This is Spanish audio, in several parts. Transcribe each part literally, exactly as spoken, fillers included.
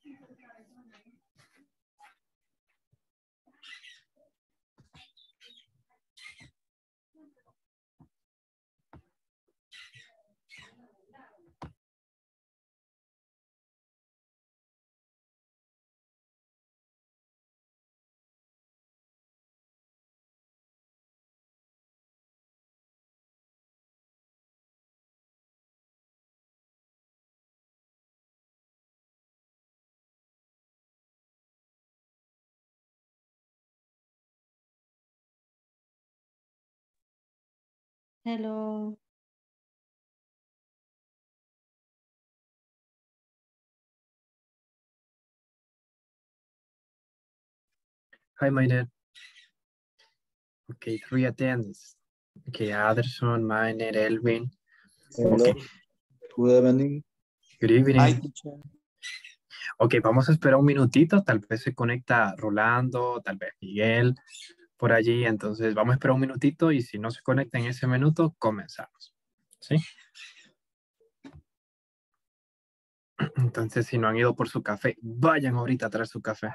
Hello. Hi, my dad. Okay, three attendants. Okay, Anderson, Miner, Elvin. Hello. Okay. Good evening. Good evening. Hi, teacher. Ok, vamos a esperar un minutito, tal vez se conecta Rolando, tal vez Miguel, por allí, entonces vamos a esperar un minutito y si no se conecta en ese minuto, comenzamos. ¿Sí? Entonces, si no han ido por su café, vayan ahorita a traer su café.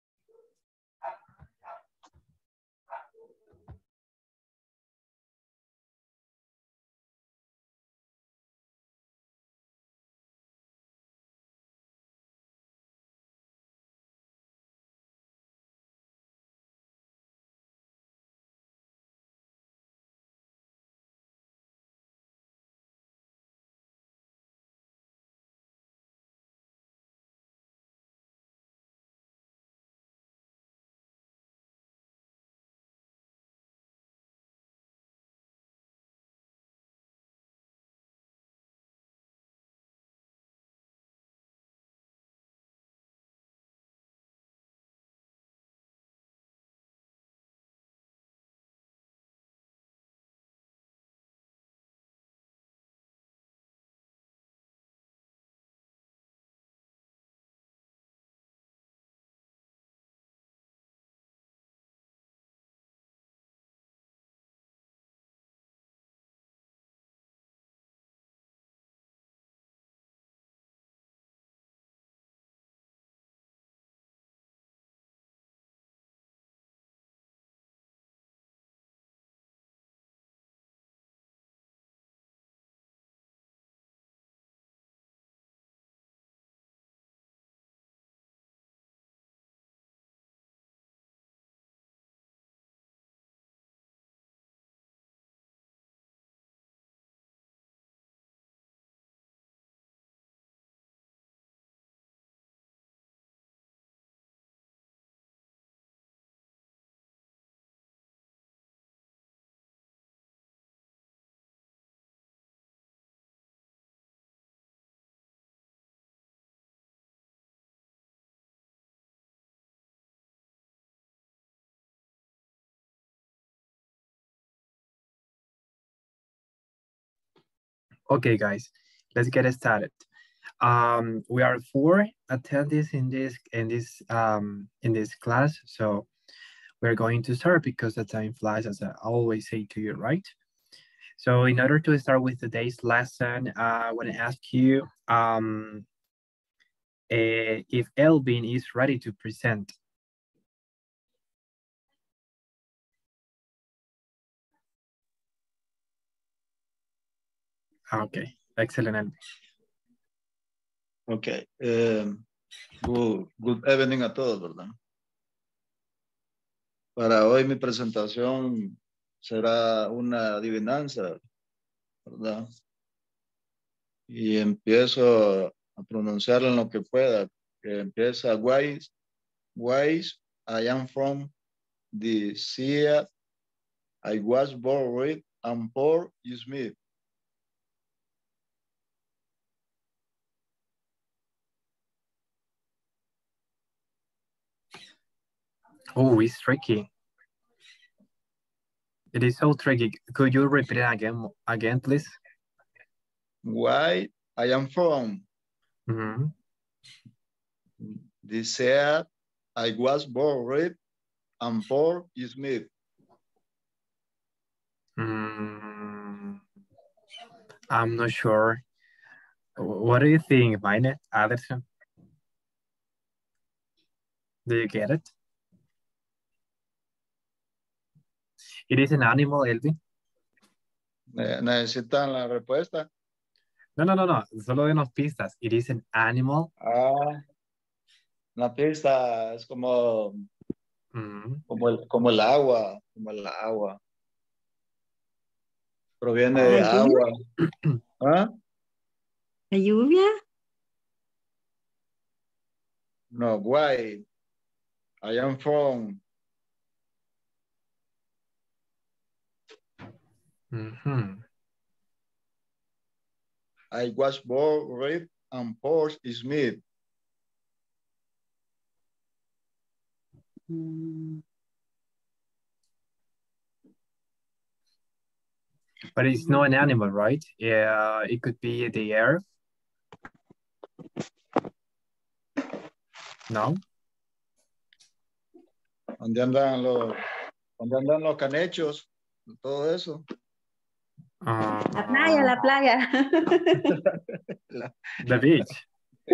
Okay, guys, let's get started. Um, we are four attendees in this in this um, in this class, so we're going to start because the time flies, as I always say to you, right? So in order to start with today's lesson, uh, I want to ask you um, eh, if Elvin is ready to present. Okay, excellent, Elvin. Okay. Um, good, good evening a todos, ¿verdad? Para hoy mi presentación será una adivinanza, ¿verdad? Y empiezo a pronunciarla en lo que pueda. Que empieza wise, wise, I am from the sea, I was born and poor is me. Oh, it's tricky. It is so tricky. Could you repeat it again, again, please? Why I am from Mm-hmm. the sea, I was born and poor is me. Mm, I'm not sure. What do you think, Mine, Anderson? Do you get it? It is an animal, Elvin. Ne- ¿Necesitan la respuesta? No, no, no, no. Solo de unas pistas. It is an animal. Ah, una pista es como, Mm. como, el, como el agua, como el agua. Proviene ¿La de lluvia? agua. ¿Ah? ¿La lluvia? No, why? I am from. Mhm. I was born, raised, and Port Smith. Mm, But it's not an animal, right? Yeah, it could be the air. No. ¿Dónde andan los, dónde andan los canechos? Todo eso. Uh, La playa, la playa. La- The beach.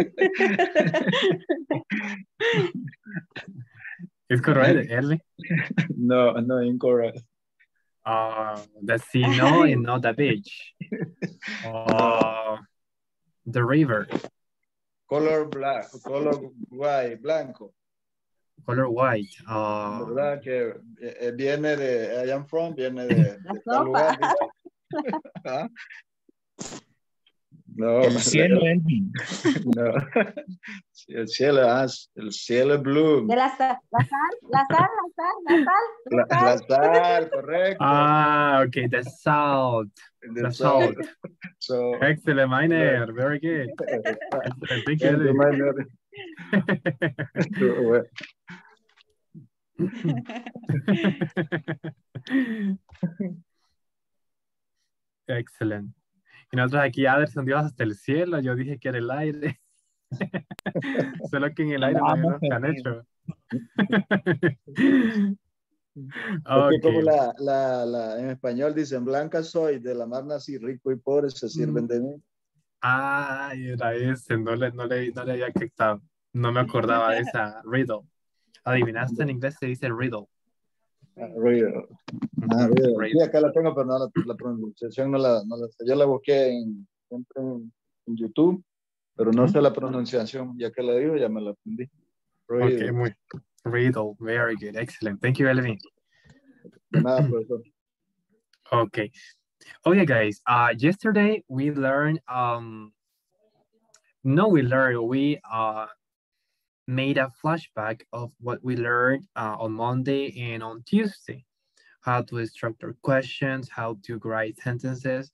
It's correct, Ellie. No, no, incorrect. Uh, the sea, no, and not the beach. Uh, the river. Color black, color white, blanco. Color white. Uh, ¿Verdad? Que eh, viene de, I am from, viene de, La de tal sopa. lugar. dice. ¿Ah? No, El cielo, Elvin. no. El cielo, ah, el cielo es blue. De la, sa- la sal, la sal, la sal, la sal, la La, sal. la sal, correcto. ah, okay, the salt. The The salt. salt. So, Excellent, Miner. Very good. Excellent. Thank you, Thank you, Ellie. Maynard. Well, Excelente. Y nosotros aquí, Aderson, Dios hasta el cielo. Yo dije que era el aire. Solo que en el aire no hay Andamos unos canechos. Es que como Ok. la, la, la, en español dicen blanca soy, de la mar nací, rico y pobre se sirven de mí. Ay, era ese. No le, no le, no le había captado. No me acordaba de esa riddle. Adivinaste, en inglés se dice riddle. Ah, riddle. Ujú, Ah, riddle. Sí, riddle. acá la tengo, pero no, la, la pronunciación no la, no la sé. Yo la busqué en, siempre en, en YouTube, pero no Ujú. sé la pronunciación. Ya que la digo, ya me la aprendí. Ok, Riddle. muy. Riddle. Very good. Excellent. Thank you, Elvin. De nada, profesor. Okay. Okay, guys. Uh, yesterday we learned. Um, no, we learned. We uh made a flashback of what we learned uh, on Monday and on Tuesday. How to structure questions, how to write sentences.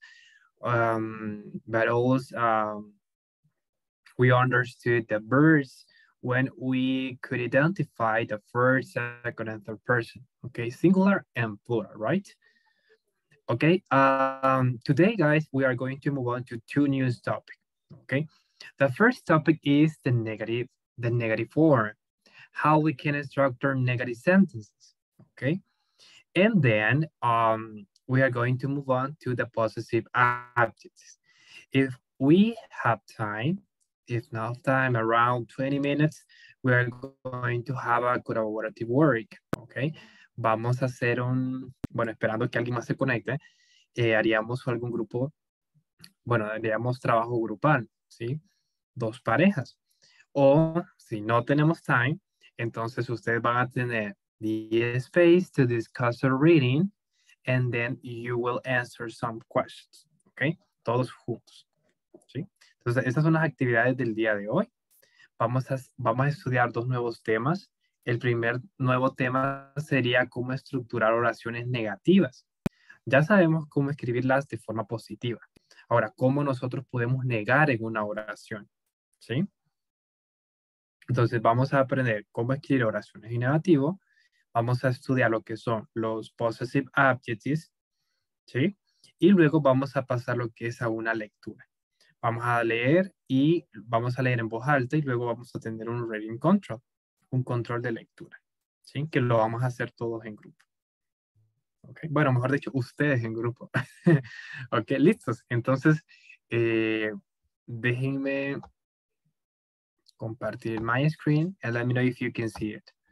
Um, but also um, we understood the verbs when we could identify the first, second, and third person. Okay, singular and plural, right? Okay, um, today, guys, we are going to move on to two news topics. Okay, the first topic is the negative, the negative form, how we can structure negative sentences. Okay, and then um, we are going to move on to the possessive adjectives. If we have time, if not time, around twenty minutes, we are going to have a collaborative work. Okay, vamos a hacer un, bueno, esperando que alguien más se conecte, eh, haríamos algún grupo, bueno, haríamos trabajo grupal, ¿sí? Dos parejas. O si no tenemos time, entonces ustedes van a tener the space to discuss a reading and then you will answer some questions, ¿ok? Todos juntos, ¿sí? Entonces, estas son las actividades del día de hoy. Vamos a, vamos a estudiar dos nuevos temas. El primer nuevo tema sería cómo estructurar oraciones negativas. Ya sabemos cómo escribirlas de forma positiva. Ahora, ¿cómo nosotros podemos negar en una oración? ¿Sí? Entonces, vamos a aprender cómo escribir oraciones en negativo. Vamos a estudiar lo que son los possessive adjectives, ¿sí? Y luego vamos a pasar lo que es a una lectura. Vamos a leer y vamos a leer en voz alta y luego vamos a tener un reading control, un control de lectura, ¿sí? Que lo vamos a hacer todos en grupo. Okay. Bueno, mejor dicho, ustedes en grupo. Ok, listos. Entonces, eh, déjenme compartir my screen and let me know if you can see it.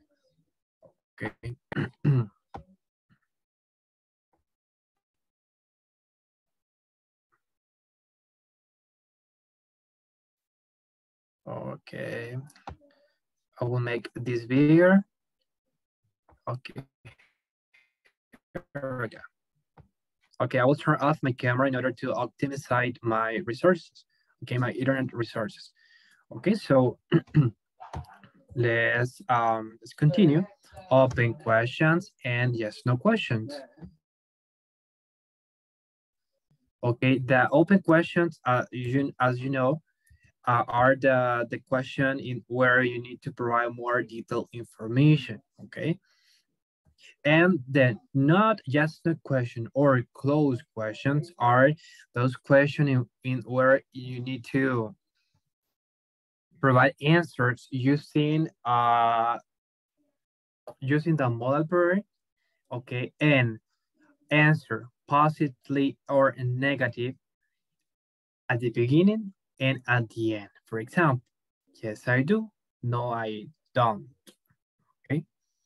Okay. Okay. I will make this bigger. Okay. Here we go. Okay, I will turn off my camera in order to optimize my resources. Okay, my internet resources. Okay, so let's um let's continue. Open questions and yes, no questions. Okay, the open questions, uh, you, as you know, uh, are the the question in where you need to provide more detailed information. Okay. And then not just the question or closed questions are those questions in, in where you need to provide answers using uh using the modal verb, okay, and answer positively or negative at the beginning and at the end. For example, yes, I do. No, I don't. Okay.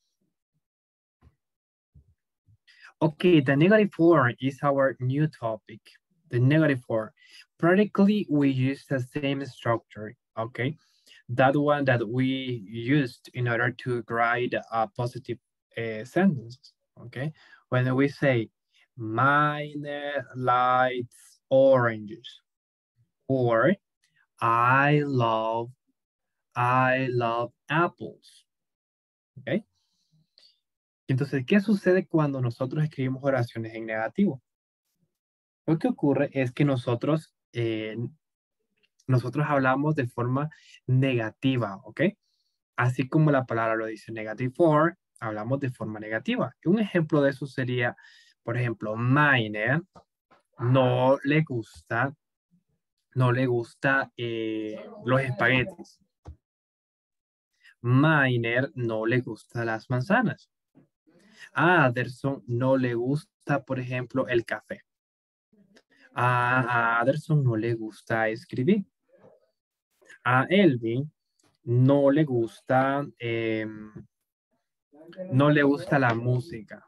Okay, the negative form is our new topic. The negative form. Practically, we use the same structure. Okay. That one that we used in order to write a positive uh, sentence. Okay. When we say, mine likes oranges, or I love, I love apples. Okay. Entonces, ¿qué sucede cuando nosotros escribimos oraciones en negativo? Lo que ocurre es que nosotros, eh, nosotros hablamos de forma negativa, ¿ok? Así como la palabra lo dice, negative form, hablamos de forma negativa. Un ejemplo de eso sería, por ejemplo, mine no le gusta, no le gusta eh, los espaguetis. Miner no le gusta las manzanas. A Anderson no le gusta, por ejemplo, el café. A Anderson no le gusta escribir. A Elvin no le gusta, eh, no le gusta la música.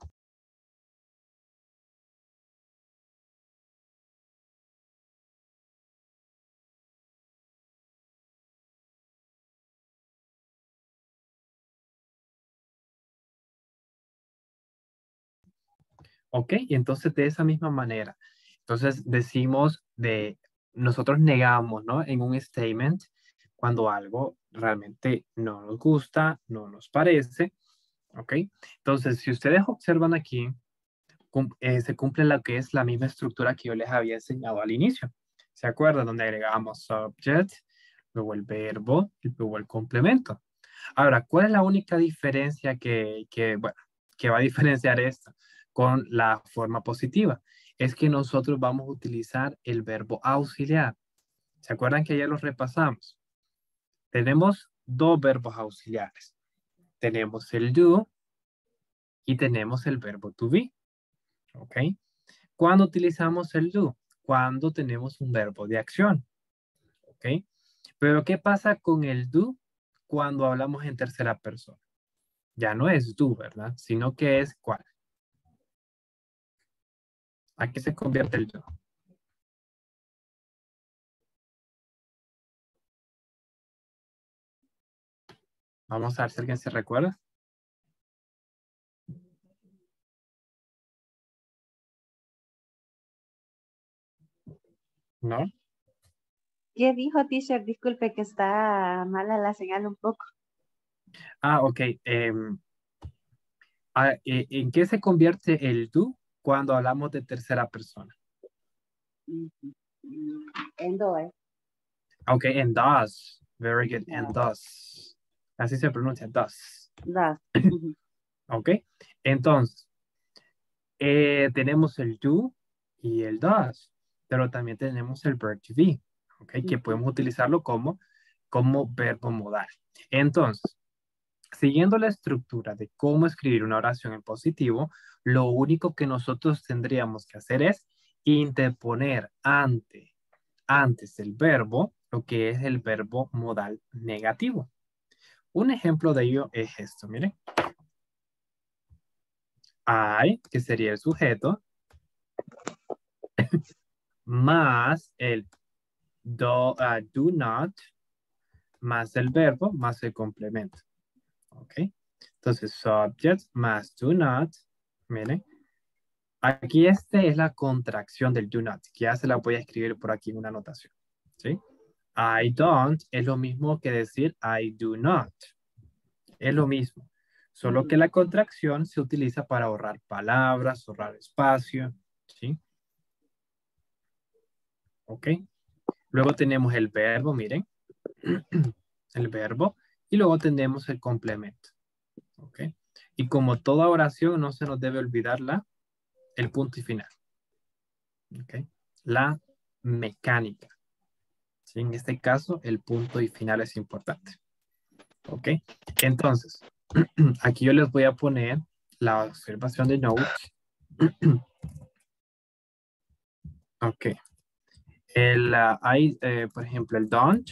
¿Ok? Y entonces de esa misma manera, entonces decimos de, nosotros negamos, ¿no? En un statement cuando algo realmente no nos gusta, no nos parece, ¿ok? Entonces, si ustedes observan aquí, cum- eh, se cumple lo que es la misma estructura que yo les había enseñado al inicio. ¿Se acuerdan? Donde agregamos subject, luego el verbo y luego el complemento. Ahora, ¿cuál es la única diferencia que, que, bueno, que va a diferenciar esto con la forma positiva? Es que nosotros vamos a utilizar el verbo auxiliar. ¿Se acuerdan que ayer los repasamos? Tenemos dos verbos auxiliares. Tenemos el do y tenemos el verbo to be. ¿Ok? ¿Cuándo utilizamos el do? Cuando tenemos un verbo de acción. ¿Ok? Pero ¿qué pasa con el do cuando hablamos en tercera persona? Ya no es do, ¿verdad? Sino que es ¿cuál? ¿A qué se convierte el do? Vamos a ver si alguien se recuerda. ¿No? ¿Qué dijo, teacher? Disculpe que está mala la señal un poco. Ah, ok. em, ah, eh, ¿en qué se convierte el do cuando hablamos de tercera persona? En doy. Ok, en does. Very good. En does. Así se pronuncia, does. Das. Ok. Entonces, eh, tenemos el do y el does, pero también tenemos el verb to be, ok, que podemos utilizarlo como, como verbo modal. Entonces, siguiendo la estructura de cómo escribir una oración en positivo, lo único que nosotros tendríamos que hacer es interponer ante, antes del verbo lo que es el verbo modal negativo. Un ejemplo de ello es esto, miren. I, que sería el sujeto, más el do, uh, do not, más el verbo, más el complemento. ¿Ok? Entonces, subject más do not. Miren. Aquí este es la contracción del do not, que ya se la voy a escribir por aquí en una anotación. ¿Sí? I don't es lo mismo que decir I do not. Es lo mismo. Solo que la contracción se utiliza para ahorrar palabras, ahorrar espacio. ¿Sí? ¿Ok? Luego tenemos el verbo, miren. El verbo. Y luego tenemos el complemento. ¿Ok? Y como toda oración, no se nos debe olvidar la, el punto y final. ¿Ok? La mecánica. ¿Sí? En este caso, el punto y final es importante. ¿Ok? Entonces, aquí yo les voy a poner la observación de notes. Ok. El, uh, hay, eh, por ejemplo, el don't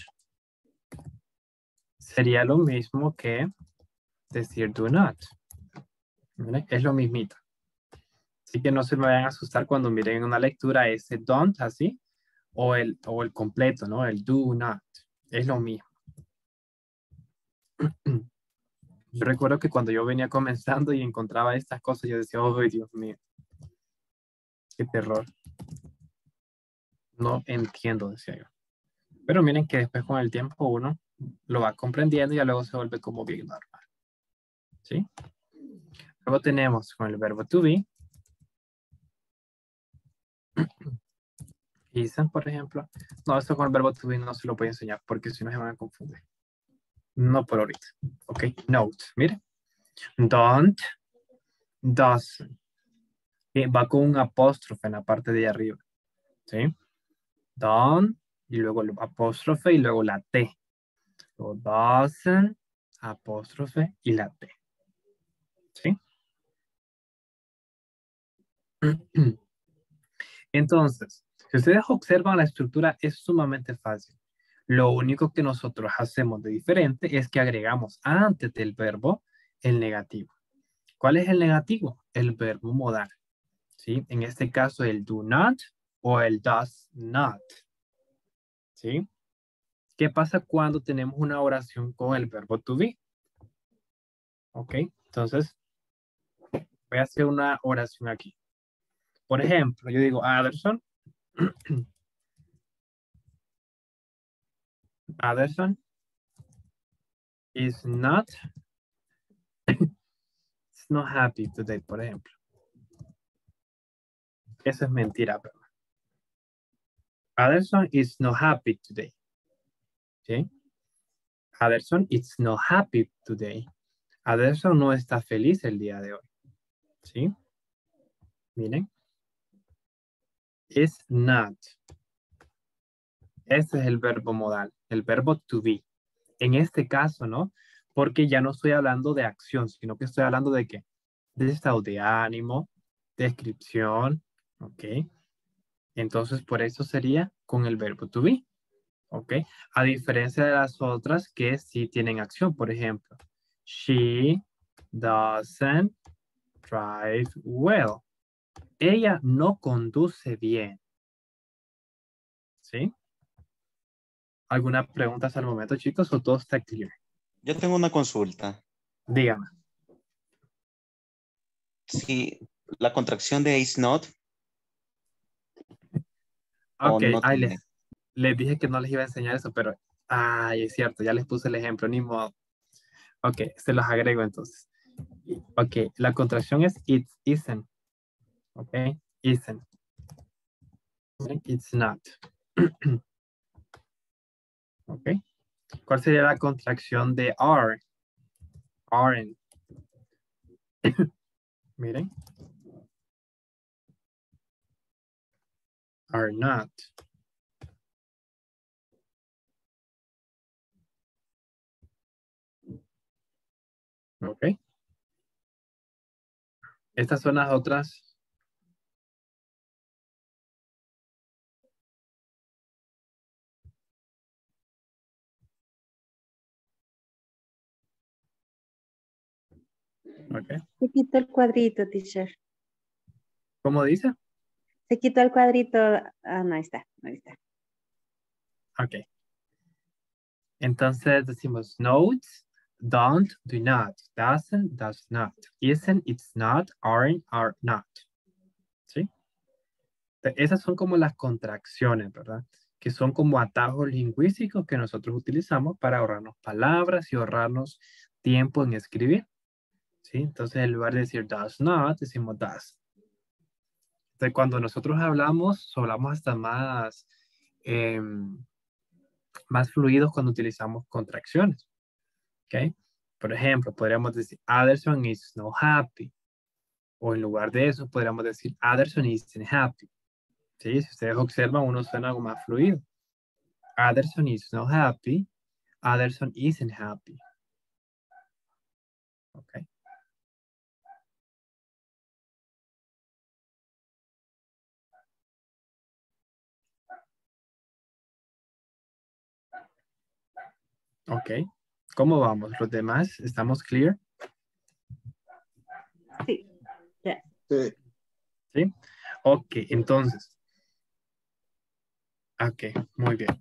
sería lo mismo que decir do not. ¿Vale? Es lo mismito. Así que no se me vayan a asustar cuando miren una lectura ese don't así o el, o el completo, ¿no? El do not. Es lo mismo. Yo recuerdo que cuando yo venía comenzando y encontraba estas cosas, yo decía, oh, Dios mío, qué terror. No entiendo, decía yo. Pero miren que después con el tiempo uno lo va comprendiendo y ya luego se vuelve como bien normal. ¿Sí? Luego tenemos con el verbo to be. Isn't, por ejemplo. No, esto con el verbo to be no se lo voy a enseñar porque si no se van a confundir. No por ahorita. Ok, note. Mire. Don't, doesn't. Que va con un apóstrofe en la parte de arriba. ¿Sí? Don't, y luego el apóstrofe y luego la T. Luego doesn't, apóstrofe y la T. ¿Sí? Entonces, si ustedes observan la estructura, es sumamente fácil. Lo único que nosotros hacemos de diferente es que agregamos antes del verbo el negativo. ¿Cuál es el negativo? El verbo modal. ¿Sí? En este caso, el do not o el does not. ¿Sí? ¿Qué pasa cuando tenemos una oración con el verbo to be? ¿Ok? Entonces, voy a hacer una oración aquí. Por ejemplo, yo digo, Anderson. Anderson is not, is not happy today, por ejemplo. Eso es mentira, ¿verdad? Anderson is not happy today. ¿Sí? Anderson is not happy today. Anderson no está feliz el día de hoy. ¿Sí? Miren. Is not. Este es el verbo modal, el verbo to be. En este caso, ¿no? Porque ya no estoy hablando de acción, sino que estoy hablando de qué? De estado de ánimo, descripción, ¿ok? Entonces, por eso sería con el verbo to be, ¿ok? A diferencia de las otras que sí tienen acción, por ejemplo, she doesn't drive well. Ella no conduce bien, ¿sí? ¿Alguna pregunta hasta el momento, chicos, o todo está clear? Yo tengo una consulta. Dígame. Si la contracción de is not Ok, o no ay, tiene. les, les dije que no les iba a enseñar eso, pero, ay, es cierto, ya les puse el ejemplo, ni modo. Ok, se los agrego entonces. Ok, la contracción es it isn't. Ok, isn't. It's not. Ok. ¿Cuál sería la contracción de are? Aren't. Miren. Are not. Ok. Estas son las otras. Ok. Se quitó el cuadrito, teacher. ¿Cómo dice? Se quitó el cuadrito. Ah, no, ahí está, ahí está. Ok. Entonces decimos notes, don't, do not, doesn't, does not, isn't, it's not, aren't, are not. ¿Sí? Esas son como las contracciones, ¿verdad? Que son como atajos lingüísticos que nosotros utilizamos para ahorrarnos palabras y ahorrarnos tiempo en escribir. ¿Sí? Entonces, en lugar de decir does not, decimos does. Entonces, cuando nosotros hablamos, hablamos hasta más, eh, más fluidos cuando utilizamos contracciones. ¿Ok? Por ejemplo, podríamos decir Anderson is not happy. O en lugar de eso, podríamos decir Anderson isn't happy. ¿Sí? Si ustedes observan, uno suena algo más fluido. Anderson is not happy. Anderson isn't happy. Ok. Ok. ¿Cómo vamos? ¿Los demás? ¿Estamos clear? Sí. Ya. Sí. ¿Sí? Ok, entonces. Ok, muy bien.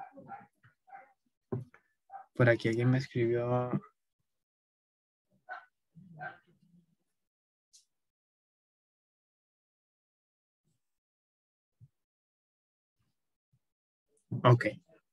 Por aquí alguien me escribió. Ok.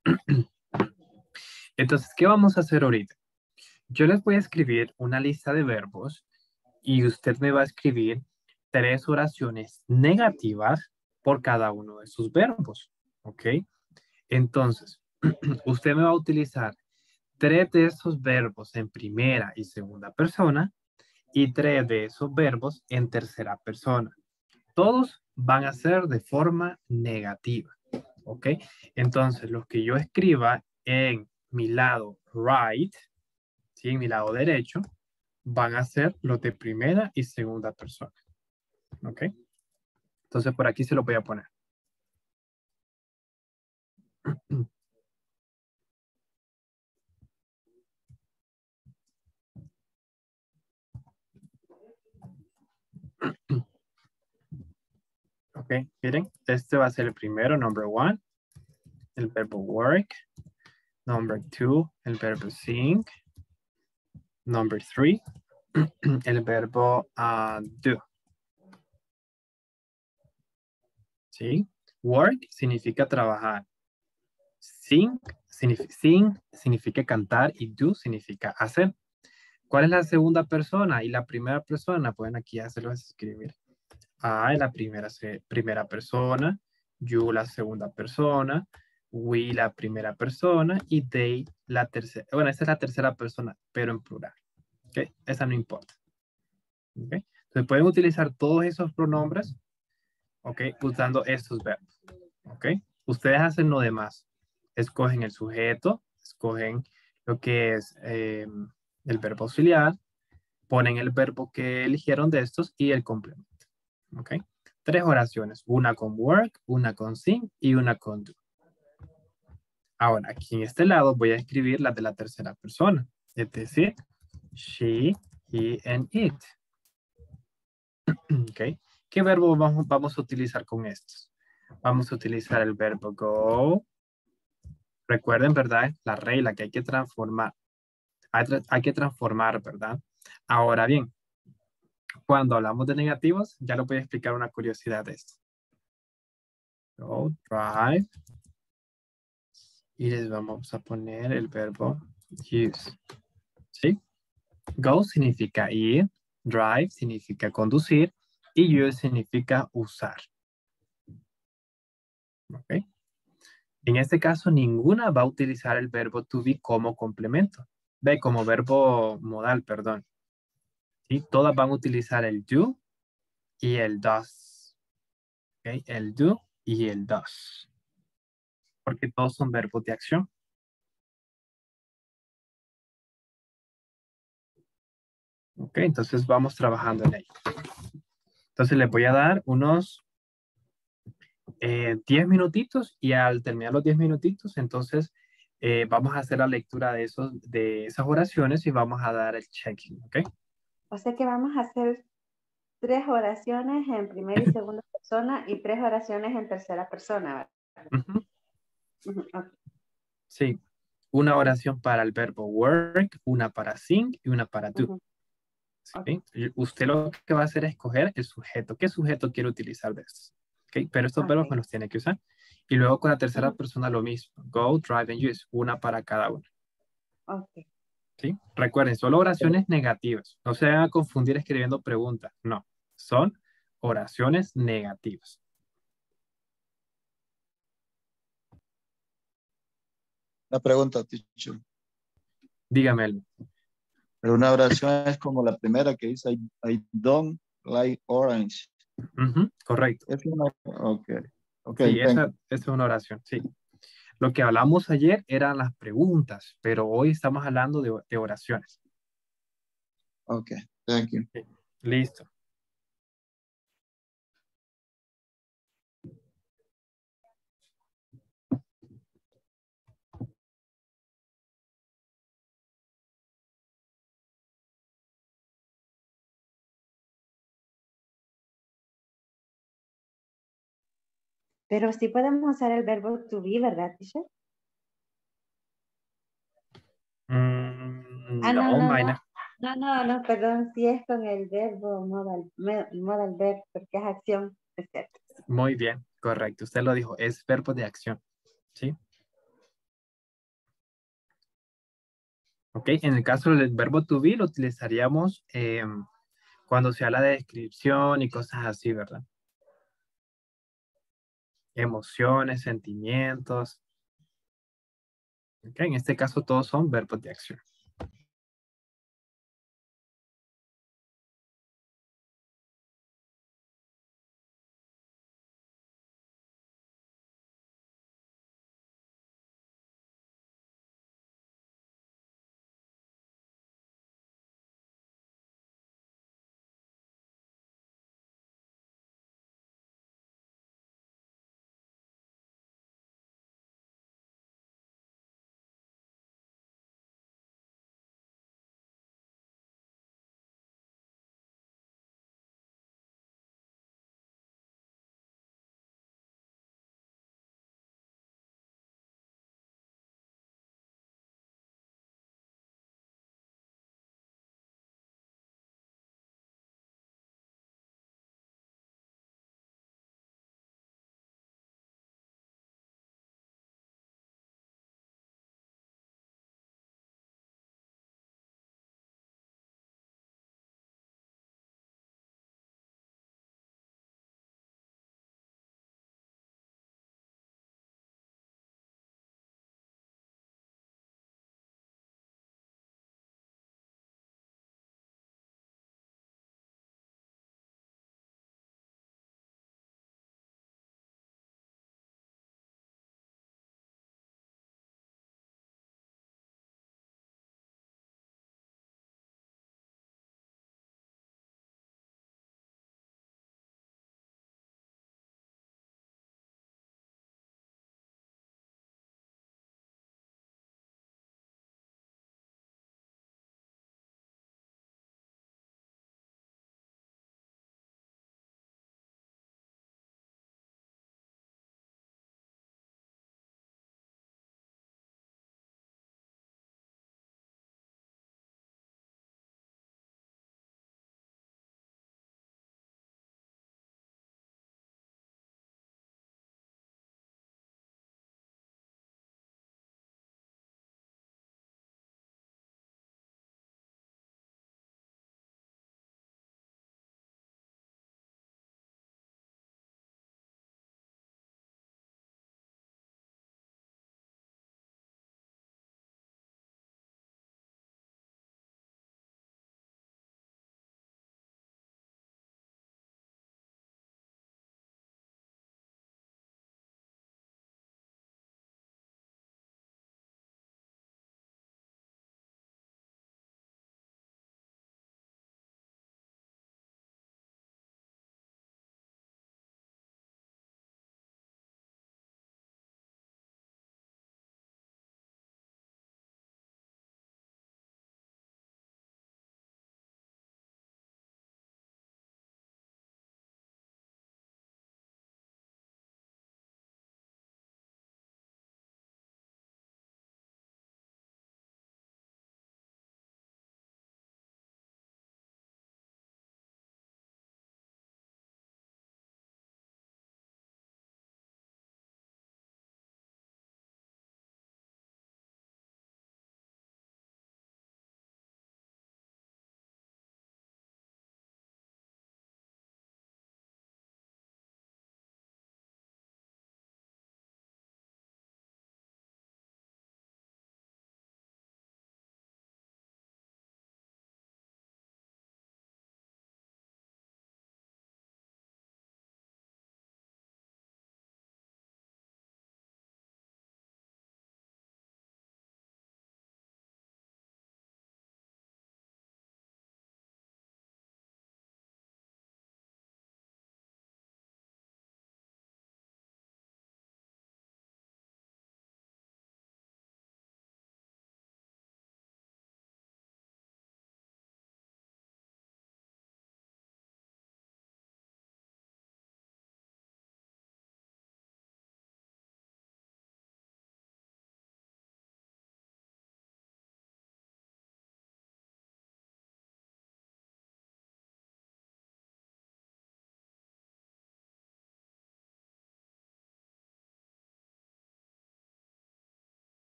Entonces, ¿qué vamos a hacer ahorita? Yo les voy a escribir una lista de verbos y usted me va a escribir tres oraciones negativas por cada uno de sus verbos. ¿Ok? Entonces, usted me va a utilizar tres de esos verbos en primera y segunda persona y tres de esos verbos en tercera persona. Todos van a ser de forma negativa. ¿Ok? Entonces, los que yo escriba en mi lado right, ¿sí? En mi lado derecho, van a ser los de primera y segunda persona. ¿Ok? Entonces, por aquí se lo voy a poner. Ok, miren, este va a ser el primero, number one, el verbo work. Number two, el verbo sing. Number three, el verbo uh, do. ¿Sí? Work significa trabajar. Sing significa, sing significa cantar y do significa hacer. ¿Cuál es la segunda persona y la primera persona? Pueden aquí hacerlo escribir. I, la primera, primera persona. You, la segunda persona. We, la primera persona. Y they, la tercera. Bueno, esa es la tercera persona, pero en plural. ¿Ok? Esa no importa. ¿Ok? Entonces pueden utilizar todos esos pronombres, ¿ok? Usando estos verbos. ¿Ok? Ustedes hacen lo demás. Escogen el sujeto, escogen lo que es eh, el verbo auxiliar, ponen el verbo que eligieron de estos y el complemento. ¿Ok? Tres oraciones, una con work, una con sing y una con do. Ahora, aquí en este lado voy a escribir las de la tercera persona, es decir, she, he, and it. ¿Ok? ¿Qué verbo vamos, vamos a utilizar con estos? Vamos a utilizar el verbo go. Recuerden, ¿verdad? La regla que hay que transformar. Hay, hay que transformar, ¿verdad? Ahora bien, cuando hablamos de negativos, ya les voy a explicar una curiosidad de esto. Go, drive. Y les vamos a poner el verbo use. ¿Sí? Go significa ir, drive significa conducir y use significa usar. ¿Ok? En este caso, ninguna va a utilizar el verbo to be como complemento. Ve, como verbo modal, perdón. ¿Sí? Todas van a utilizar el do y el does. ¿Ok? El do y el does. Porque todos son verbos de acción. Ok, entonces vamos trabajando en ello. Entonces les voy a dar unos eh, diez minutitos y al terminar los diez minutitos, entonces eh, vamos a hacer la lectura de, esos, de esas oraciones y vamos a dar el checking, ¿ok? O sea que vamos a hacer tres oraciones en primera y segunda persona y tres oraciones en tercera persona. Ujú, Ujú, ok. sí. Una oración para el verbo work, una para sing y una para do. Ujú, ok. ¿Sí? Y usted lo que va a hacer es escoger el sujeto. ¿Qué sujeto quiere utilizar de estos? ¿Ok? Pero estos verbos me Ok. los tiene que usar. Y luego con la tercera Ujú, persona lo mismo. Go, drive and use. Una para cada uno. ok. ¿Sí? Recuerden, solo oraciones negativas. No se van a confundir escribiendo preguntas. No. Son oraciones negativas. Una pregunta, teacher. Dígame, Elmo. Pero una oración es como la primera que dice, I, I don't like orange. Ujú, correcto. Es una, ok, ok, Sí, thank esa, esa you. es una oración. Sí. Lo que hablamos ayer eran las preguntas, pero hoy estamos hablando de, de oraciones. Ok, thank you. Sí. Listo. Pero sí podemos usar el verbo to be, ¿verdad, teacher? Mm, Ah, no, no, no, no. Maina. No, no, no, perdón, sí es con el verbo modal, me- modal verb, porque es acción, es cierto. Muy bien, correcto. Usted lo dijo, es verbo de acción. ¿Sí? Ok, en el caso del verbo to be lo utilizaríamos eh, cuando se habla de descripción y cosas así, ¿verdad? Emociones, sentimientos. Ok, en este caso todos son verbos de acción.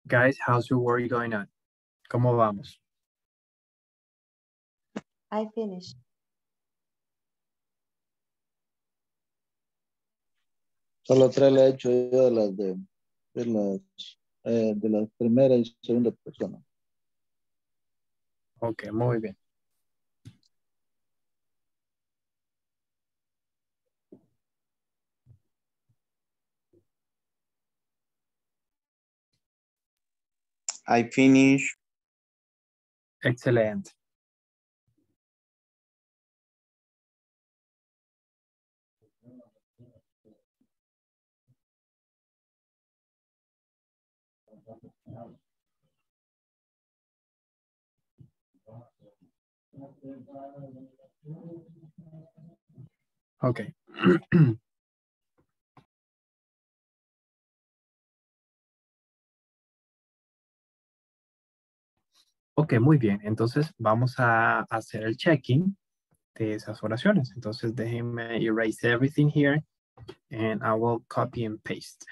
Guys, how's your work going on? ¿Cómo vamos? I finished. Solo tres le he hecho yo de las de, de las eh, de la primera y segunda persona. Ok, muy bien. I finish. Excelente. Ok. Ok, muy bien. Entonces vamos a hacer el checking de esas oraciones. Entonces déjenme erase everything here and I will copy and paste.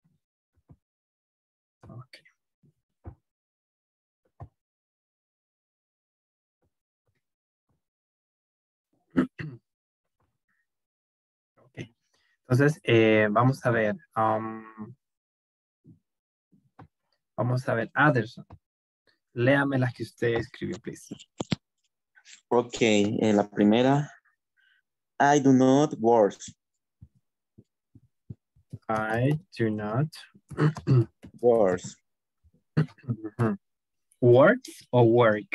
Ok. Ok. Entonces eh, vamos a ver. um, vamos a ver. Anderson. Léame las que usted escribió, please. Ok, eh, la primera. I do not work. I do not Work. Mhm. Work o work.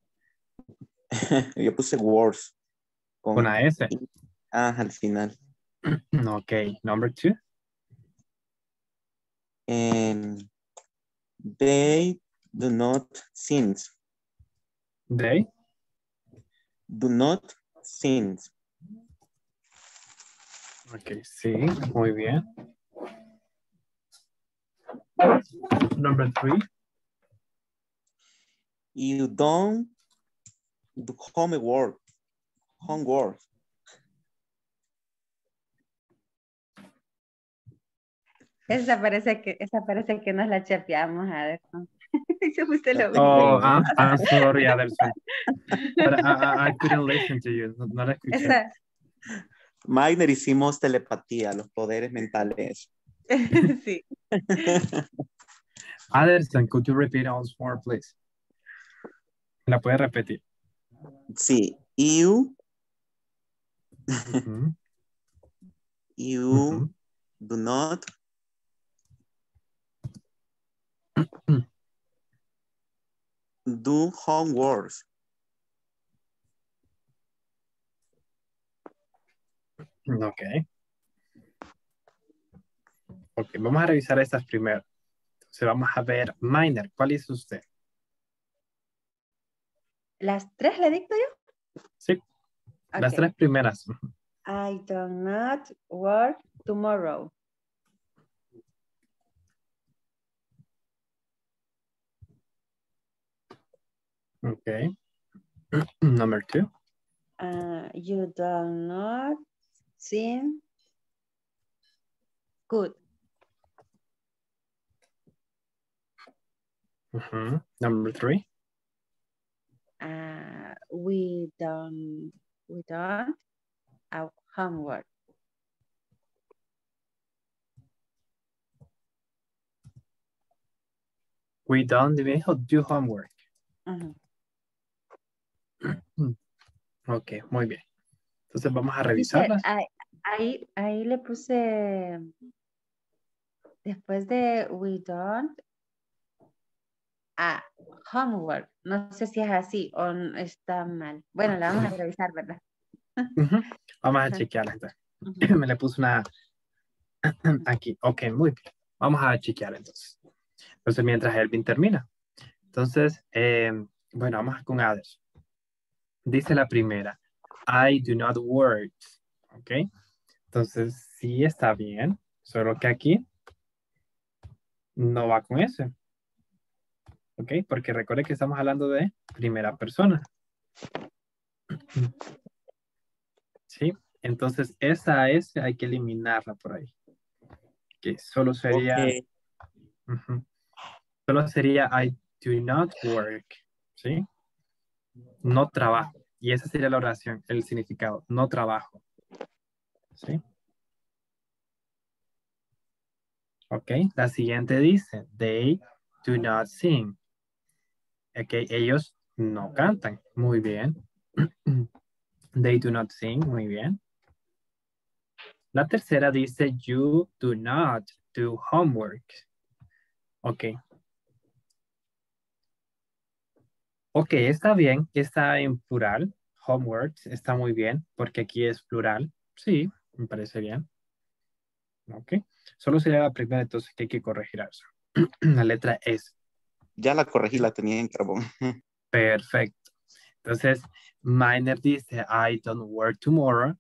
Yo puse works. Con Con una S. ah, al final. Ok, number two. And they do not sin. They. Do not sin. Ok, sí, muy bien. Number three. You don't do homework. Homework. Esa parece que, esa parece que nos la chapeamos, a ver. Eso usted lo Oh, dice. I'm, I'm sorry, Anderson. But I, I, I couldn't listen to you. No, no la escuché. Esa, Minor hicimos telepatía, los poderes mentales. sí. Anderson, could you repeat once more, please? ¿La puede repetir? Sí. You, Mhm, you mhm. do not do homework. Ok. Ok, vamos a revisar estas primero. Entonces vamos a ver, minor, ¿cuál es usted? ¿Las tres le dicto yo? Sí, las Ok. tres primeras. I do not work tomorrow. Ok. Number two. Uh, you do not seem good. Mhm. Number three. Uh, we don't we don't our homework. We don't do homework. Uh-huh. Ok, muy bien. Entonces vamos a Dice, revisarlas. ahí, ahí, ahí le puse después de we don't a homework. No sé si es así o n- está mal. Bueno, la vamos a revisar, ¿verdad? Ujú. Vamos a Ajá. chequearla. Entonces. Ujú. Me le puse una aquí. Ok, muy bien. Vamos a chequear entonces. Entonces, mientras Elvin termina. Entonces, eh, bueno, vamos con others. Dice la primera. I do not work. Ok. Entonces, sí está bien. Solo que aquí no va con ese. Ok, porque recuerde que estamos hablando de primera persona. ¿Sí? Entonces, esa S hay que eliminarla por ahí. Que solo sería... Ok. Uh-huh. Solo sería I do not work, ¿sí? No trabajo. Y esa sería la oración, el significado, no trabajo. ¿Sí? Ok, la siguiente dice, they do not sing. Ok, ellos no cantan. Muy bien. They do not sing. Muy bien. La tercera dice, you do not do homework. Ok. Ok, está bien. Está en plural. Homework está muy bien porque aquí es plural. Sí, me parece bien. Ok. Solo sería la primera entonces que hay que corregir eso. La letra S. Ya la corregí, la tenía en carbón. Perfecto. Entonces, Miner dice, I don't work tomorrow.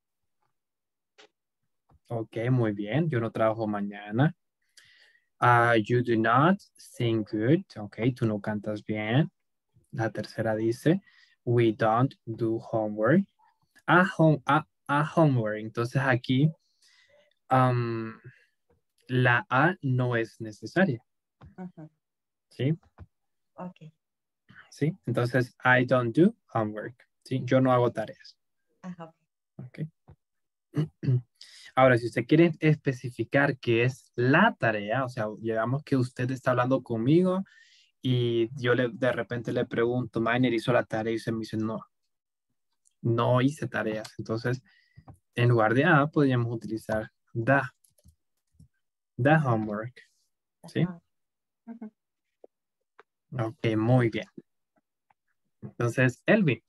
Ok, muy bien. Yo no trabajo mañana. Uh, you do not sing good. Ok, tú no cantas bien. La tercera dice, we don't do homework. A, home, a, a homework. Entonces aquí um, la A no es necesaria. Ujú. ¿Sí? Ok. ¿Sí? Entonces, I don't do homework. ¿Sí? Yo no hago tareas. Ajá. Ok. Ahora, si usted quiere especificar qué es la tarea, o sea, digamos que usted está hablando conmigo y yo le, de repente le pregunto, Miner hizo la tarea y usted me dice, no, no hice tareas. Entonces, en lugar de A, podríamos utilizar the, the homework. ¿Sí? Ajá. Ujú. Ok, muy bien. Entonces, Elvin,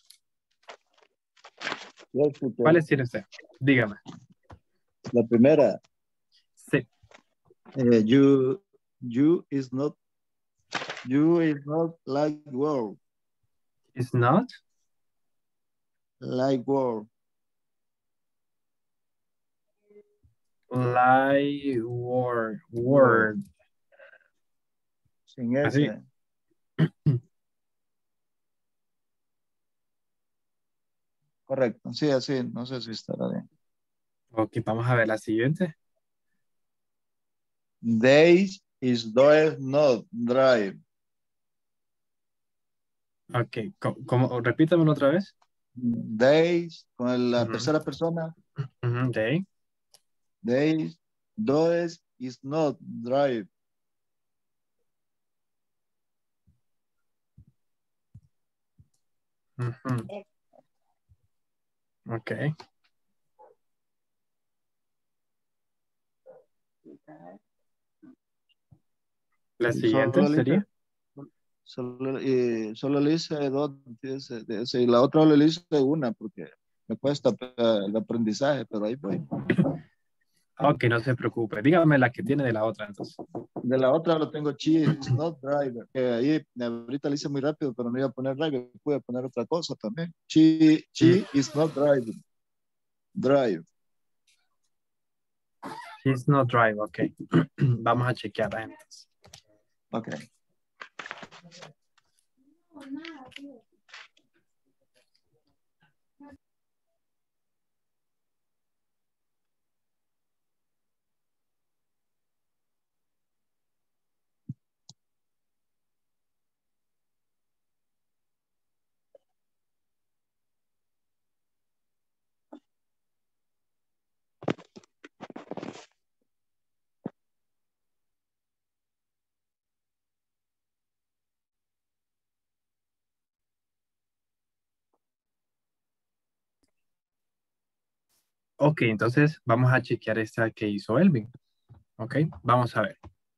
Yes, teacher. ¿cuáles tiene usted? Dígame. La primera, Sí. eh, you, you is not, you is not like world, It's not like world. like word, word. Sin Así. ese. Correcto, sí, así, no sé si estará bien. Ok, vamos a ver la siguiente. They is does not drive. Ok, ¿cómo, cómo- repítamelo otra vez. They, con la Ujú. tercera persona, Ujú, they. they does is not drive. Ujú. Eh, Ok. La Y siguiente solo le hice, sería. solo, y solo le hice dos, fíjese, de ese, y la otra le hice una porque me cuesta eh, el aprendizaje, pero ahí voy. Ok, no se preocupe. Dígame la que tiene de la otra entonces. De la otra lo tengo she is not driver. Que ahí ahorita le hice muy rápido, pero no iba a poner driver, pude poner otra cosa también. She, she is not driving. Drive. She's not drive, ok. Vamos a chequearla entonces. Ok. Ok, entonces vamos a chequear esta que hizo Elvin. Ok, vamos a ver.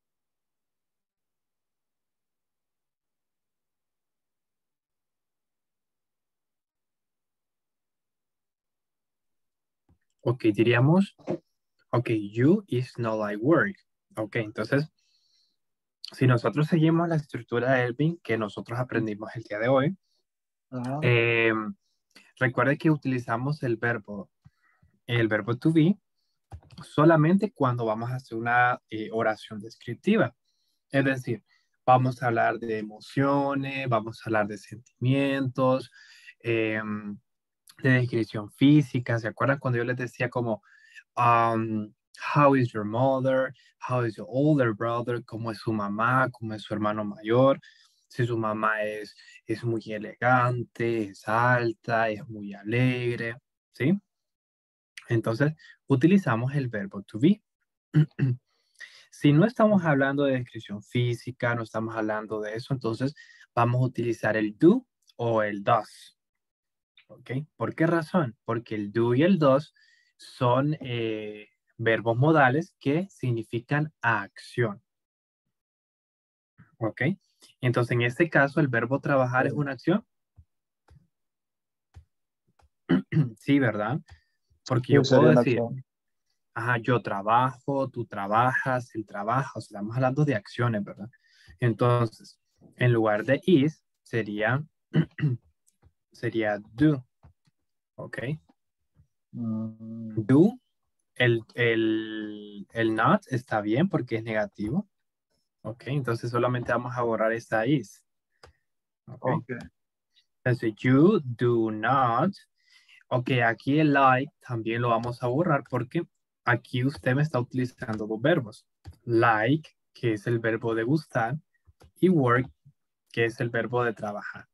Ok, diríamos, ok, you is not like work. Ok, entonces, si nosotros seguimos la estructura de Elvin que nosotros aprendimos el día de hoy, Ajá. eh, recuerde que utilizamos el verbo, el verbo to be solamente cuando vamos a hacer una eh, oración descriptiva. Es decir, vamos a hablar de emociones, vamos a hablar de sentimientos, eh, de descripción física. ¿Se acuerdan cuando yo les decía como, um, How is your mother? How is your older brother? ¿Cómo es su mamá? ¿Cómo es su hermano mayor? Si su mamá es, es muy elegante, es alta, es muy alegre, ¿sí? Entonces, utilizamos el verbo to be. Si no estamos hablando de descripción física, no estamos hablando de eso, entonces vamos a utilizar el do o el does. ¿Ok? ¿Por qué razón? Porque el do y el does son eh, verbos modales que significan acción. ¿Ok? Entonces, en este caso, el verbo trabajar es una acción. Sí, ¿verdad? Porque Sí, yo sería puedo una decir, acción. ajá, yo trabajo, tú trabajas, él trabaja, o sea, estamos hablando de acciones, ¿verdad? Entonces, en lugar de is, sería, sería do, ¿ok? Mm, Do, el, el, el not está bien porque es negativo, ¿ok? Entonces solamente vamos a borrar esta is, ¿ok? ok. Entonces, you do not, ok, aquí el like también lo vamos a borrar porque aquí usted me está utilizando dos verbos. Like, que es el verbo de gustar, y work, que es el verbo de trabajar.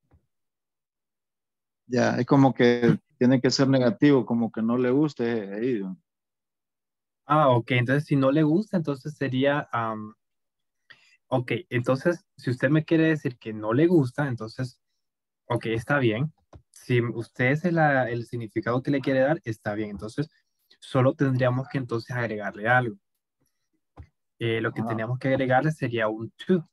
Ya, es como que tiene que ser negativo, como que no le guste. Ahí. Ah, ok, entonces si no le gusta, entonces sería, um, ok, entonces si usted me quiere decir que no le gusta, entonces, ok, está bien. Si usted es el, el significado que le quiere dar, está bien. Entonces, solo tendríamos que entonces agregarle algo. Eh, lo que Ah, teníamos que agregarle sería un to.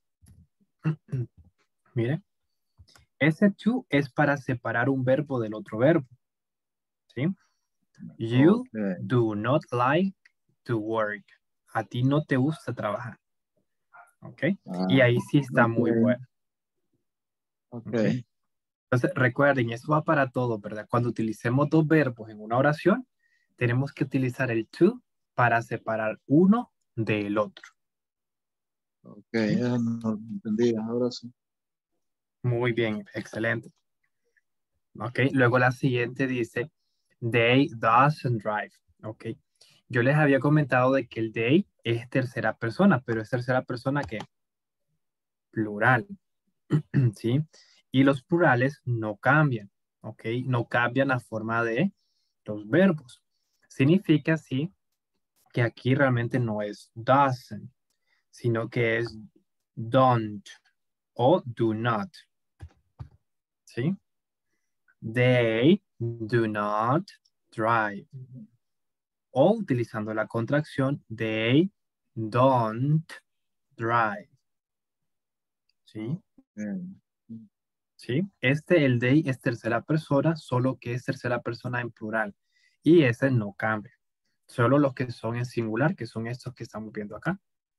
Mire, ese to es para separar un verbo del otro verbo. ¿Sí? You ok. do not like to work. A ti no te gusta trabajar. ¿Ok? Y Ah, ahí sí está ok. muy bueno. Ok. ¿Ok? Entonces, recuerden, eso va para todo, ¿verdad? Cuando utilicemos dos verbos en una oración, tenemos que utilizar el to para separar uno del otro. Ok, ¿Sí? ya no entendí. Ahora sí. Muy bien, excelente. ¿Ok? Luego la siguiente dice, they doesn't drive. ¿Ok? Yo les había comentado de que el they es tercera persona, pero es tercera persona que plural. ¿Sí? Y los plurales no cambian. ¿Ok? No cambian la forma de los verbos. Significa, sí, que aquí realmente no es doesn't, sino que es don't o do not. ¿Sí? They do not drive. O utilizando la contracción, they don't drive. ¿Sí? Ok. ¿Sí? Este, el they es tercera persona, solo que es tercera persona en plural. Y ese no cambia. Solo los que son en singular, que son estos que estamos viendo acá.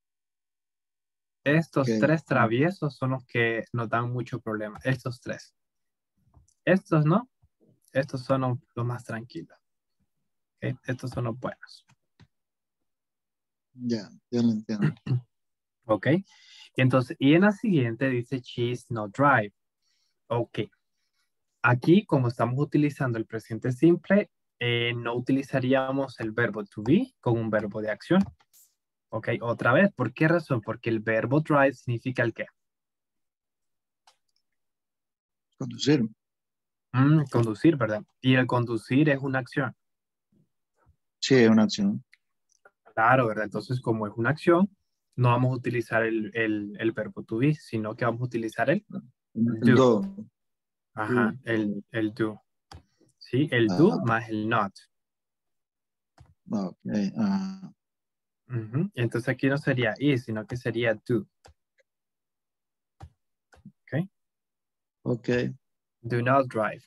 Estos Ok. tres traviesos son los que nos dan mucho problema. Estos tres. Estos no. Estos son los, los más tranquilos. ¿Ok? Estos son los buenos. Ya, ya lo entiendo. ¿Ok? Entonces, y en la siguiente dice she's not drive. Ok. Aquí, como estamos utilizando el presente simple, eh, no utilizaríamos el verbo to be con un verbo de acción. Ok, otra vez. ¿Por qué razón? Porque el verbo drive significa el qué. Conducir. Mm, conducir, ¿verdad? Y el conducir es una acción. Sí, es una acción. Claro, ¿verdad? Entonces, como es una acción, no vamos a utilizar el, el, el verbo to be, sino que vamos a utilizar el El do. do. Ajá, Do. el, el do. ¿Sí? El do Ah, más el not. ok. Ah, Ujú. Entonces aquí no sería is, sino que sería do. ¿Ok? ok. Do not drive.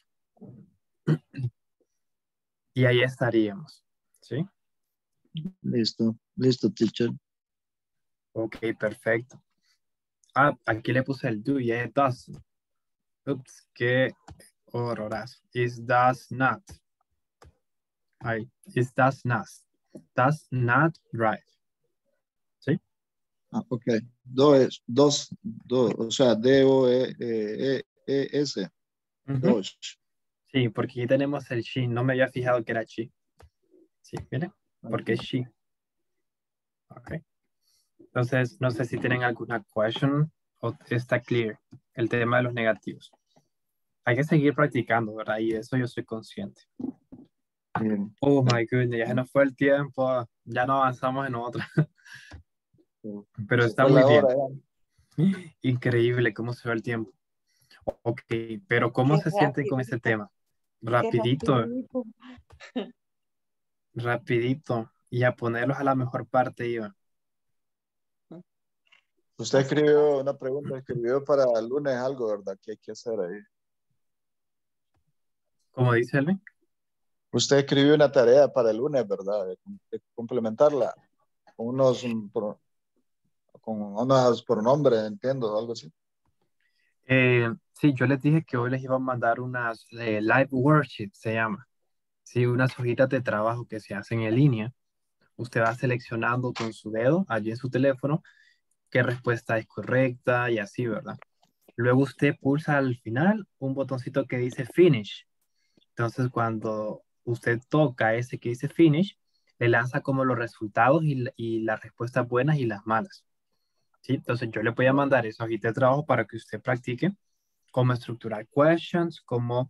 Y ahí estaríamos. ¿Sí? Listo. Listo, teacher. Ok, perfecto. Ah, aquí le puse el do y es does. Ups, qué horrorazo. Is does not. Ahí, is does not. Does not drive. ¿Sí? Ah, ok. Do es, dos, do, o sea, D O E E E S. Ujú. Dos. Sí, porque aquí tenemos el she. No me había fijado que era she. Sí, miren, porque es she. Ok. Entonces, no sé si tienen alguna question o está clear el tema de los negativos. Hay que seguir practicando, ¿verdad? Y de eso yo soy consciente. Bien. Oh my goodness, ya se nos fue el tiempo, ya no avanzamos en otra, pero Se está fue muy la bien. hora ya. Increíble cómo se va el tiempo. Ok, pero ¿cómo Qué se sienten con ese rapidito, tema? qué Rapidito, rapidito. rapidito, y a ponerlos a la mejor parte, Iván. Usted escribió una pregunta, escribió para el lunes algo, ¿verdad? ¿Qué hay que hacer ahí? Como dice Elvin. Usted escribió una tarea para el lunes, ¿verdad? De, de complementarla con unos, um, pro- con unos pronombres, entiendo, algo así. Eh, sí, yo les dije que hoy les iba a mandar unas eh, live worksheets, se llama. Sí, unas hojitas de trabajo que se hacen en línea. Usted va seleccionando con su dedo allí en su teléfono qué respuesta es correcta y así, ¿verdad? Luego usted pulsa al final un botoncito que dice finish. Entonces, cuando usted toca ese que dice finish, le lanza como los resultados y, la- y las respuestas buenas y las malas. ¿Sí? Entonces, yo le voy a mandar esa hojita de trabajo para que usted practique cómo estructurar questions, cómo,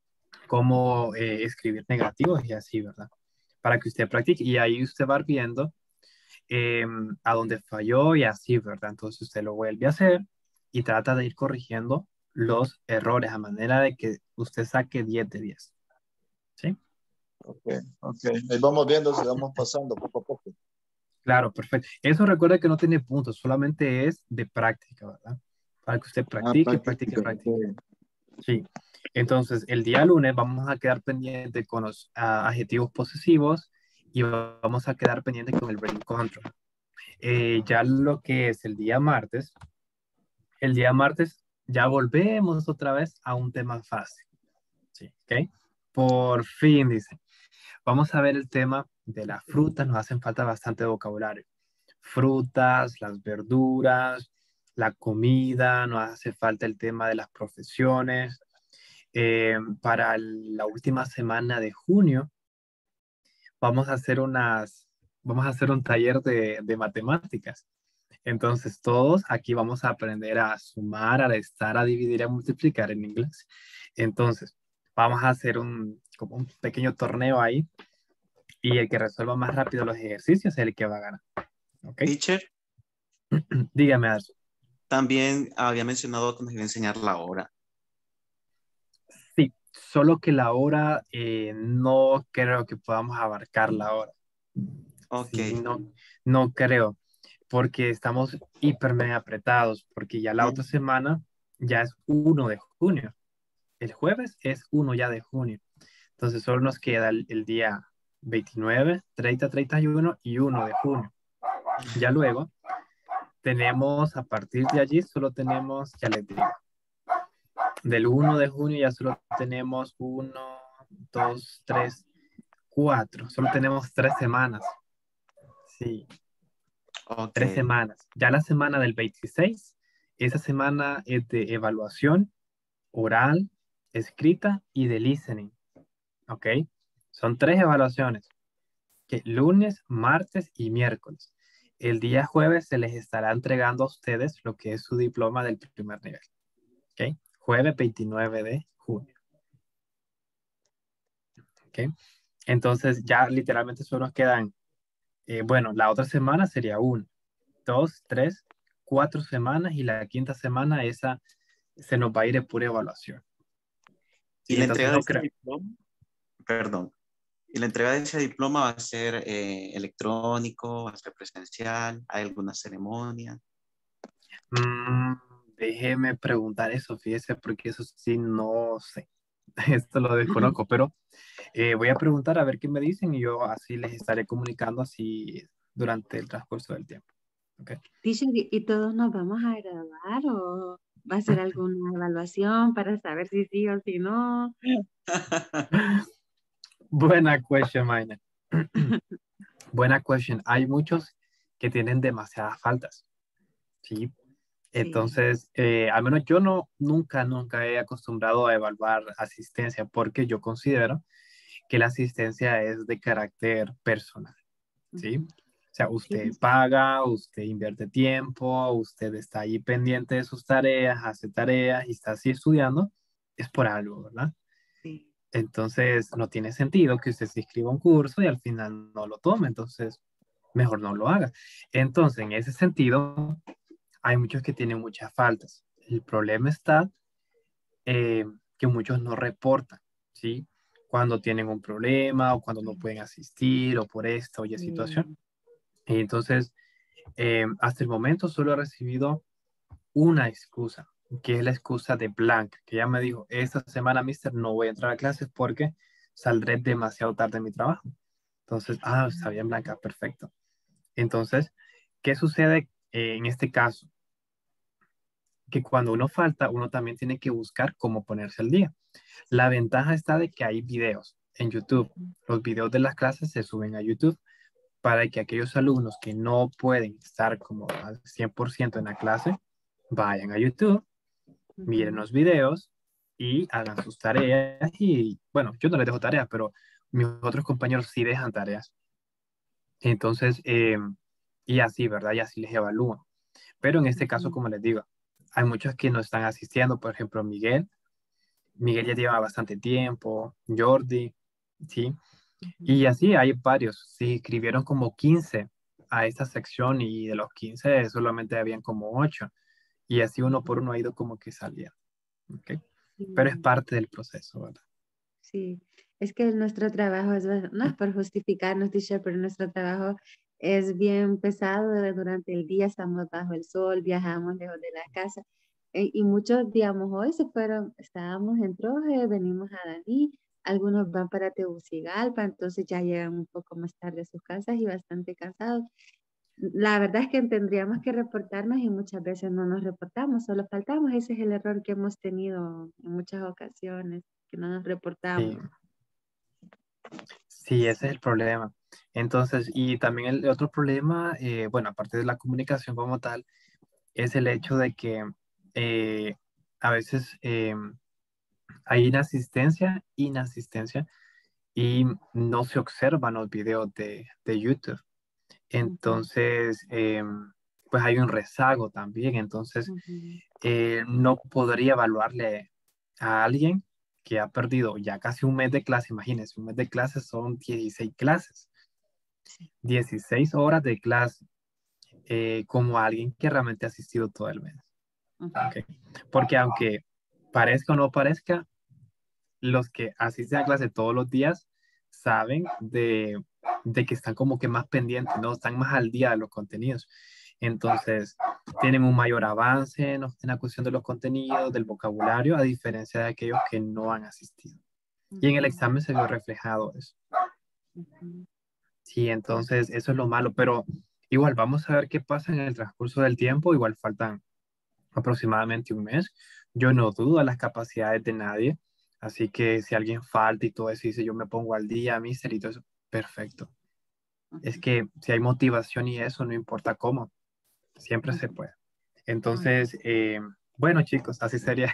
cómo eh, escribir negativos y así, ¿verdad? Para que usted practique y ahí usted va viendo eh, a dónde falló y así, ¿verdad? Entonces, usted lo vuelve a hacer y trata de ir corrigiendo los errores a manera de que usted saque diez de diez. ¿Sí? Ok, ok. Ahí vamos viendo si vamos pasando poco a poco. Claro, perfecto. Eso recuerda que no tiene puntos, solamente es de práctica, ¿verdad? Para que usted Ah, practique, practique, práctica. practique. Ok. Sí. Entonces, el día lunes vamos a quedar pendiente con los ah, adjetivos posesivos y vamos a quedar pendiente con el brain control. Eh, ya lo que es el día martes, el día martes ya volvemos otra vez a un tema fácil. Sí, ¿ok? Por fin, dice. Vamos a ver el tema de las frutas, nos hacen falta bastante vocabulario. Frutas, las verduras, la comida, nos hace falta el tema de las profesiones. Eh, para la última semana de junio vamos a hacer unas, vamos a hacer un taller de, de matemáticas. Entonces todos aquí vamos a aprender a sumar, a restar, a dividir, a multiplicar en inglés. Entonces vamos a hacer un, como un pequeño torneo ahí y el que resuelva más rápido los ejercicios es el que va a ganar. ¿Ok? Teacher, Dígame, Arzu. también había mencionado que nos iba a enseñar la hora. Sí, solo que la hora eh, no creo que podamos abarcar la hora. Ok. Sí, no, no creo, porque estamos hiper mega apretados, porque ya la otra Mm, semana ya es uno de junio. El jueves es uno ya de junio. Entonces solo nos queda el, el día veintinueve, treinta, treinta y uno y uno de junio. Ya luego tenemos, a partir de allí, solo tenemos, ya les digo, del uno de junio ya solo tenemos uno, dos, tres, cuatro. Solo tenemos tres semanas. Sí, ok. tres semanas. Ya la semana del veintiséis, esa semana es de evaluación oral, escrita y de listening. ¿Ok? Son tres evaluaciones, que lunes, martes y miércoles. El día jueves se les estará entregando a ustedes lo que es su diploma del primer nivel. ¿Ok? Jueves veintinueve de junio. ¿Ok? Entonces ya literalmente solo nos quedan, eh, bueno, la otra semana sería una, dos, tres, cuatro semanas y la quinta semana esa se nos va a ir de pura evaluación. Y Sí, la entonces entrega de no ese creo. diploma, perdón, y la entrega de ese diploma va a ser eh, electrónico, va a ser presencial, hay alguna ceremonia. Mm, déjeme preguntar eso, fíjese, porque eso sí no sé. Esto lo desconozco, pero eh, voy a preguntar a ver qué me dicen y yo así les estaré comunicando así durante el transcurso del tiempo. ¿Ok? Teacher, ¿y y todos nos vamos a graduar o va a ser alguna evaluación para saber si sí o si no? Buena question, Maina. Buena question. Hay muchos que tienen demasiadas faltas, ¿sí? Sí. Entonces, eh, al menos yo no, nunca, nunca he acostumbrado a evaluar asistencia porque yo considero que la asistencia es de carácter personal, ¿sí? Ujú. O sea, usted paga, usted invierte tiempo, usted está ahí pendiente de sus tareas, hace tareas y está así estudiando, es por algo, ¿verdad? Sí. Entonces, no tiene sentido que usted se inscriba a un curso y al final no lo tome, entonces, mejor no lo haga. Entonces, en ese sentido, hay muchos que tienen muchas faltas. El problema está eh, que muchos no reportan, ¿sí? Cuando tienen un problema o cuando no pueden asistir o por esta o ya situación. Sí. Y entonces, eh, hasta el momento solo he recibido una excusa, que es la excusa de Blanca, que ya me dijo, esta semana, mister, no voy a entrar a clases porque saldré demasiado tarde de mi trabajo. Entonces, ah, está bien, Blanca, perfecto. Entonces, ¿qué sucede eh, en este caso? Que cuando uno falta, uno también tiene que buscar cómo ponerse al día. La ventaja está de que hay videos en YouTube. Los videos de las clases se suben a YouTube para que aquellos alumnos que no pueden estar como al cien por ciento en la clase, vayan a YouTube, miren los videos y hagan sus tareas. Y bueno, yo no les dejo tareas, pero mis otros compañeros sí dejan tareas. Entonces, eh, y así, ¿verdad? Y así les evalúan. Pero en este caso, como les digo, hay muchos que no están asistiendo. Por ejemplo, Miguel. Miguel ya lleva bastante tiempo. Jordi, ¿sí? Y así hay varios. Se inscribieron como quince a esta sección y de los quince solamente habían como ocho. Y así uno por uno ha ido como que saliendo. ¿Ok? Pero es Sí. parte del proceso, ¿verdad? Sí, es que nuestro trabajo es, ba- no es por justificarnos, teacher, pero nuestro trabajo es bien pesado de- durante el día, estamos bajo el sol, viajamos lejos de la casa e- y muchos, digamos, hoy se fueron, estábamos en Troje, venimos a Dalí, algunos van para Tegucigalpa, entonces ya llegan un poco más tarde a sus casas y bastante cansados. La verdad es que tendríamos que reportarnos y muchas veces no nos reportamos, solo faltamos, ese es el error que hemos tenido en muchas ocasiones, que no nos Sí, reportamos. sí, ese es el problema. Entonces, y también el otro problema, eh, bueno, aparte de la comunicación como tal, es el hecho de que eh, a veces eh, hay inasistencia, inasistencia y no se observan los videos de, de YouTube. Ujú, Entonces, eh, pues hay un rezago también. Entonces, ujú, eh, no podría evaluarle a alguien que ha perdido ya casi un mes de clase. Imagínense, un mes de clases son dieciséis clases, sí, dieciséis horas de clase, eh, como alguien que realmente ha asistido todo el mes. ujú, ¿Ok? Porque aunque parezca o no parezca, los que asisten a clase todos los días saben de, de que están como que más pendientes, ¿no? Están más al día de los contenidos. Entonces, tienen un mayor avance en, en la cuestión de los contenidos, del vocabulario, a diferencia de aquellos que no han asistido. Y en el ujú, examen se vio reflejado eso. ujú. Sí, entonces eso es lo malo, pero igual vamos a ver qué pasa en el transcurso del tiempo. Igual faltan aproximadamente un mes. Yo no dudo de las capacidades de nadie, así que si alguien falta y todo eso, y dice yo me pongo al día, mister, y todo eso, perfecto. Es que si hay motivación y eso, no importa cómo, siempre se puede. Muy Entonces, eh, bueno, chicos, así sería.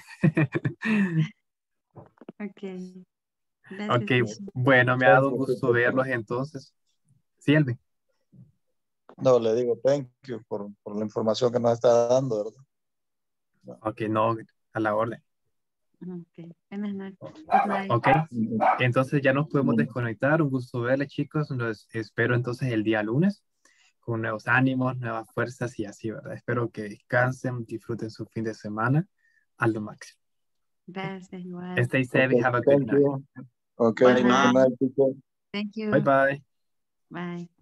ok. Ok, Gracias, teacher. bueno, me ha Thank dado un you, gusto teacher, verlos por- entonces. Sí, Elvi. No, le digo thank you por, por la información que nos está dando, ¿verdad? No. Ok, no, a la orden. Ok. Buenas noches. Good night. Ok, entonces ya nos podemos desconectar. Un gusto verles, chicos. Los espero entonces el día lunes con nuevos ánimos, nuevas fuerzas y así, ¿verdad? Espero que descansen, disfruten su fin de semana a lo máximo. Gracias, igual. Stay safe and Okay, have a good thank night. you. Okay, Good Bye, good night. bye. night, teacher. Thank Bye you. bye. Bye.